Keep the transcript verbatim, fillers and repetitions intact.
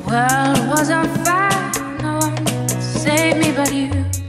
world was on fire, no one could save me but you.